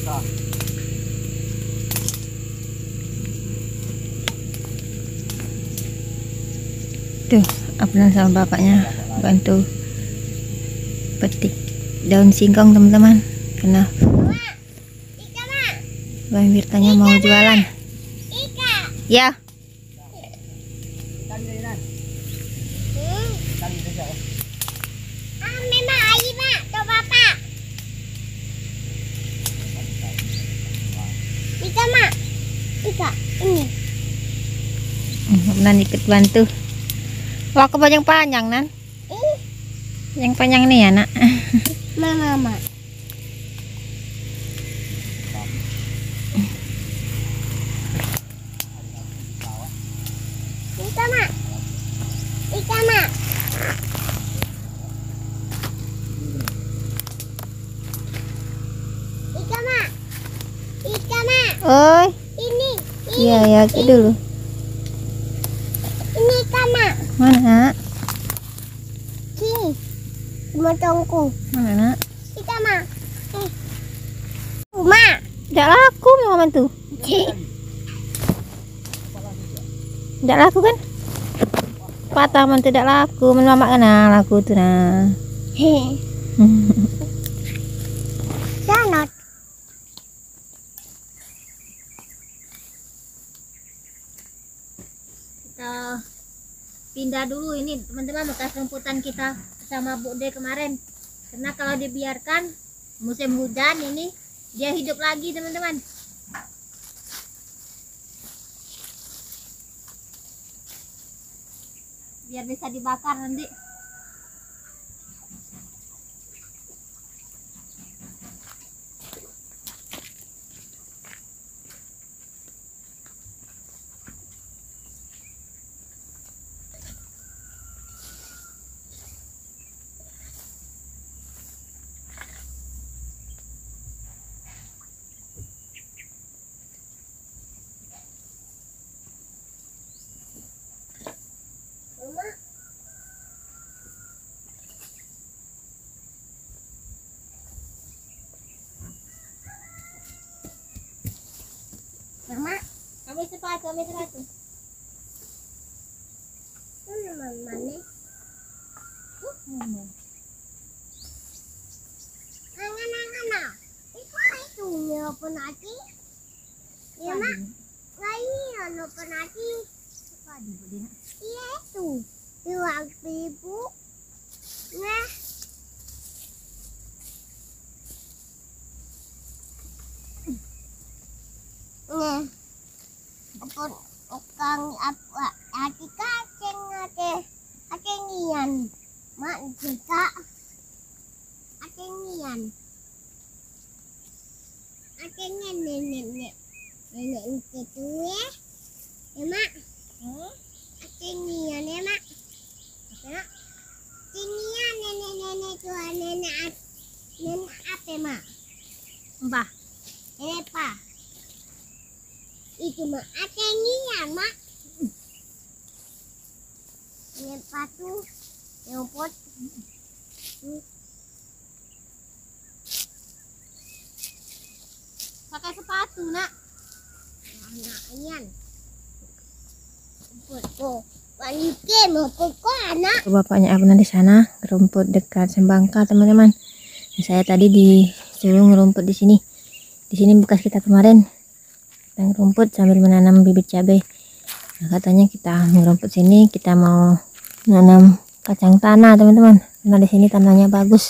Tuh, Abnan sama bapaknya bantu petik daun singkong teman-teman. Karena Bang Wirtanya mau jualan. Ya. Nan ikut bantu. Wah, aku panjang-panjang nan. Yang panjang nih ya nak. Mama. Oi. Ini. Iya ya, ke dulu. Ini Kama. Mana? Sini. Motongku. Mana nak? Ini Kama. Ma. Tidak laku memang tuh. Tidak laku kan? Patah man tidak laku, mama kena laku tuh nah. Sangat. Kita pindah dulu ini teman-teman bekas rumputan kita sama Bu De kemarin, karena kalau dibiarkan musim hujan ini dia hidup lagi teman-teman. Biar bisa dibakar nanti. Mama. Kami sepatu. Mana? Angan. Itu ya penati. Ya mak. Ini ya penati. Iya itu. Di waktu ibu. Nah. Nih. Ukang apa? Hati kaceng acengian. Mak juga acengian. Acengian nenek itu ya. Ya mak. Acengian ya mak. Acengian nenek itu nenek apa mak? Mbah. Nenek apa? Itu mah acengian mak. Nenek patu rumput. Pakai sepatu nak. Anak ian. Rumput. Wanita mau pokok anak. Bapaknya Abnan di sana rumput dekat Sembangka teman-teman. Saya tadi disuruh ngerumput di sini. Di sini bekas kita kemarin yang rumput sambil menanam bibit cabai. Nah, katanya kita ngerumput sini, kita mau menanam kacang tanah teman-teman. Karena di sini tanahnya bagus.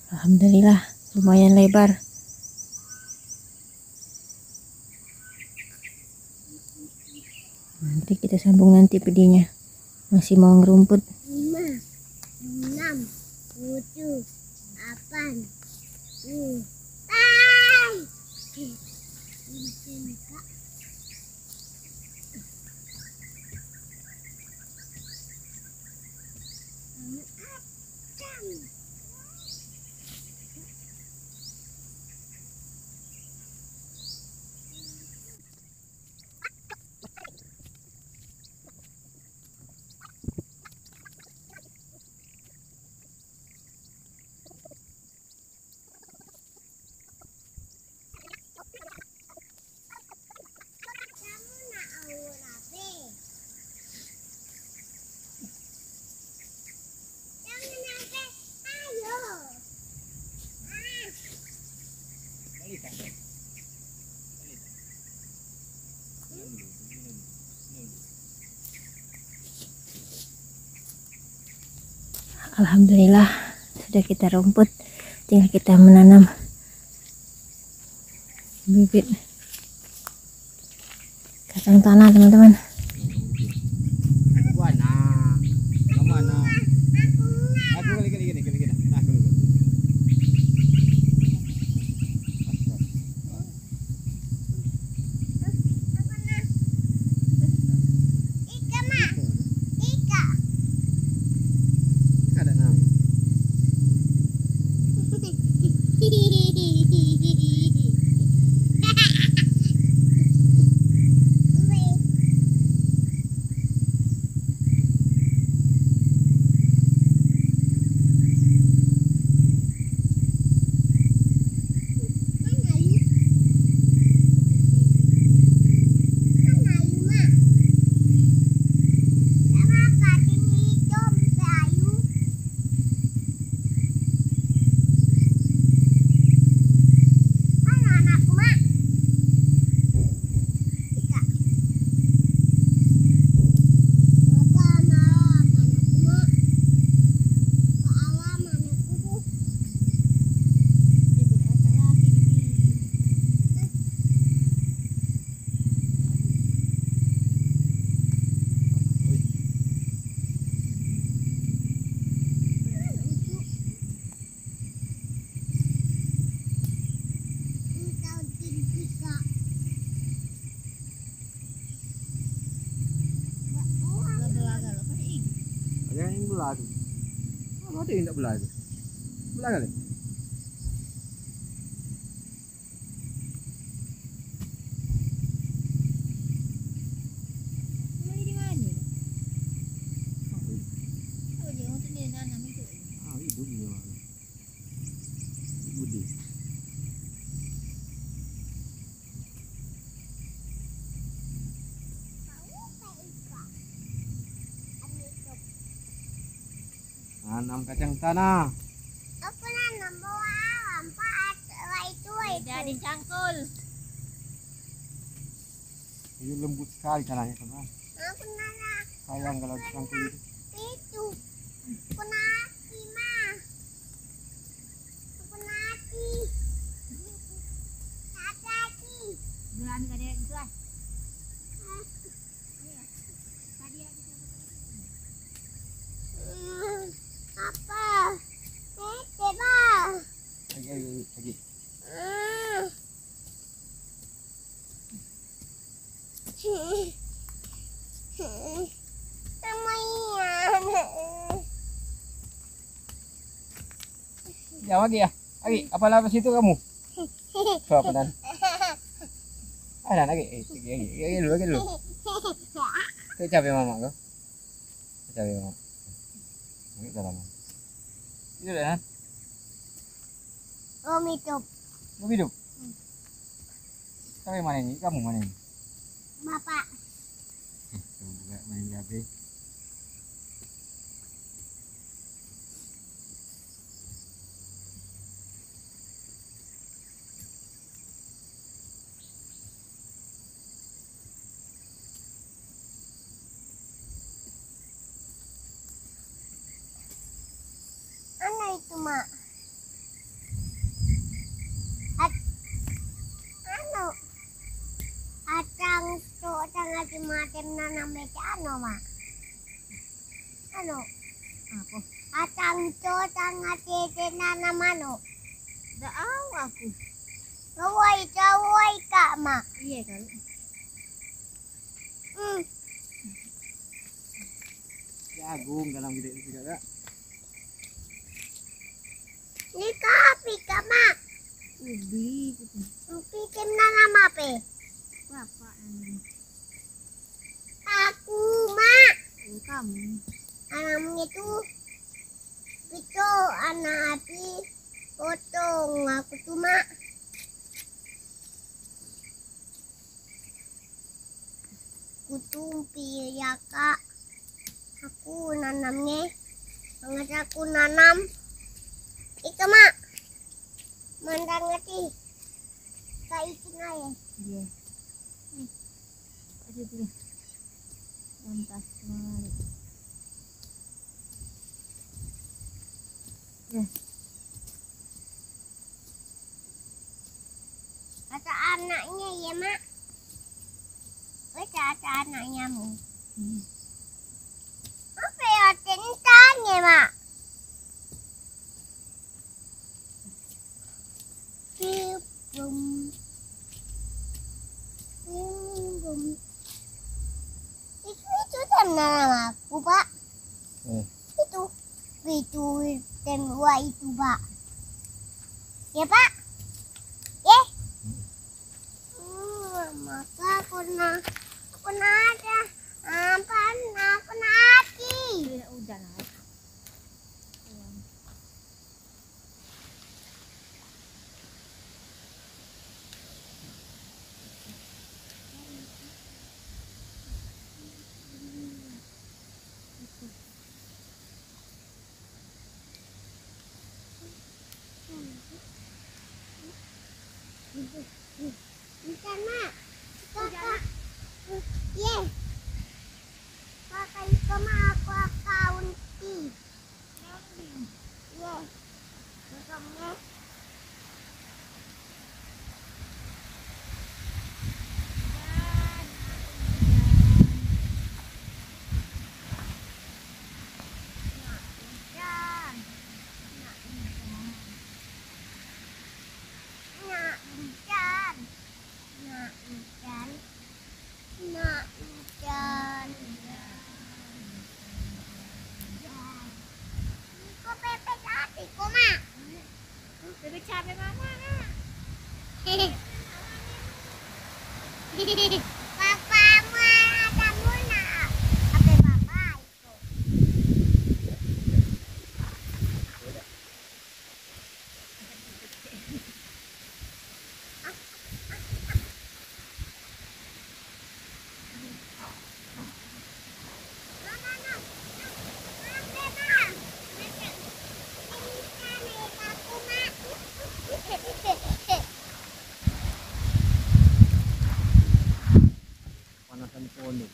Alhamdulillah lumayan lebar. Nanti kita sambung nanti pedihnya. Masih mau ngerumput. 5, 6, 7, 8, 9. Alhamdulillah sudah kita rumput, tinggal kita menanam bibit kacang tanah teman-teman. Yang belah tu. Apa dia tak belah tu? Belah kali. Beli di mana? Oh, dia untuk dia nanam itu. Ah, ibu dia. Ibu dia. Nanam kacang tanah. Aku nanam bawang, Pak. Itu. Tidak dicangkul. Ini lembut sekali tanahnya teman. Aku nanam Sayang kalau dicangkul itu. itu. Aku nasi, Ma. Aku nasi. Nasi. Bulan kada itu ah. Apa? Coba. Lagi. Ya lagi ya. Lagi. Apa lagi situ kamu? Coba dan. Ada lagi. Lagi dulu. Itu cabai mama kau. Cabai mama. Ini dalam. Itu dah. Om hidup. Mau hidup. Cabai mana ini? Kamu mana ini? Bapak. Tuh juga main cabai. Mana itu, Mak? mati nanam beca mak. Ano? Apa? Atang to tanga tete nanam ano. Daaw aku. Kawai kak mak. Iya kali. Jagung dalam gede ini juga kak. Ni kapi kak mak. Ubi gitu. Pitim nanam apa? Bapak yang Aku mak. kamu. Anam itu itu anak api potong aku tuh mak. Kutumpi ya kak. Aku nanamnya. Sangat aku nanam. Ika mak. Mandang ngerti. Kak ikin aja. Iya. Aduh tuh. Lantas sekali. Ya. Kata anaknya ya mak. Kata anaknya mu. Apa ya tentangnya mak? Bum. Bum. Itu tanah aku pak. Itu dan dua itu pak. Ya pak. Maka aku ada apa? Aku nasi. Ya udah lah. Bukan mak. Kakak. Ye. Kakak itu mah aku akaunti. Ye. Makamnya. Bebek cabai mama. Papamu ada muna. Apa papa itu? Panasan pondok.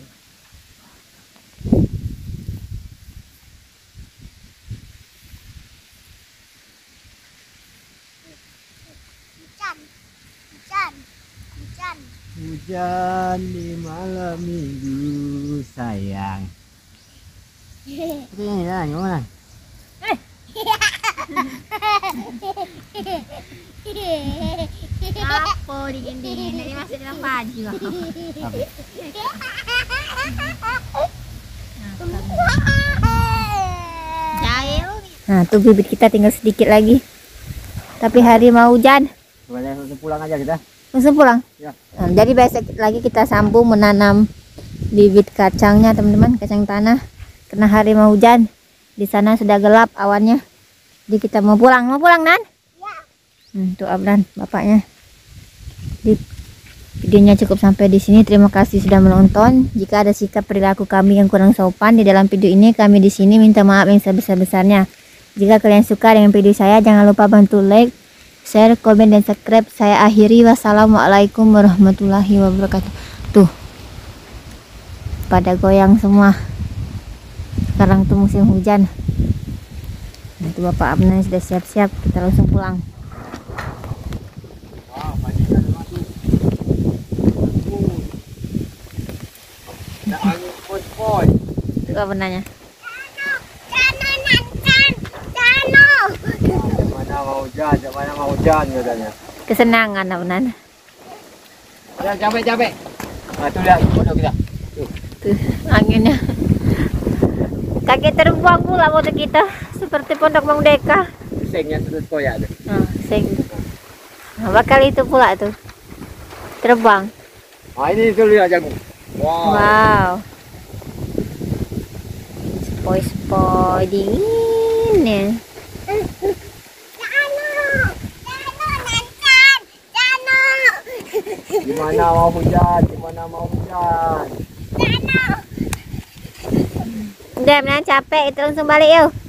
Hujan di malam minggu sayang. Itu ini lah, gimana? Apa dingin-dingin ini masih dalam baju aku. Jahil. Nah, tuh bibit kita tinggal sedikit lagi. Tapi hari mau hujan. Boleh langsung pulang aja kita. Langsung pulang. Ya. Nah, jadi besok lagi kita sambung menanam bibit kacangnya, teman-teman, kacang tanah. Karena hari mau hujan. Di sana sudah gelap awannya. Jadi kita mau pulang. Mau pulang, Nan? Ya. Tuh Ablan, bapaknya. Di videonya cukup sampai di sini. Terima kasih sudah menonton. Jika ada sikap perilaku kami yang kurang sopan di dalam video ini, kami di sini minta maaf yang sebesar-besarnya. Jika kalian suka dengan video saya, jangan lupa bantu like, share, komen, dan subscribe. Saya akhiri. Wassalamualaikum warahmatullahi wabarakatuh. Tuh, pada goyang semua. Sekarang tuh musim hujan. Nanti Bapak Abnan sudah siap-siap. Kita langsung pulang. Sepoi-sepoi. Itu apa benarnya? Jano nancan. Jano. Jam mana mau hujan katanya. Kesenangan apa benarnya? Ya, capek. Nah, tuh lihat foto kita. Tuh. Tuh anginnya. Kaki terbang pula foto kita seperti pondok Mang Deka. Sengnya sudut koyak tuh. Nah, sing. Nah, bakal itu pula tuh. Terbang. Nah, ini tuh lihat jagung. Wow. Wow. Sepoi-sepoi dingin ya. Gimana mau hujan? Udah, benar capek itu langsung balik yuk.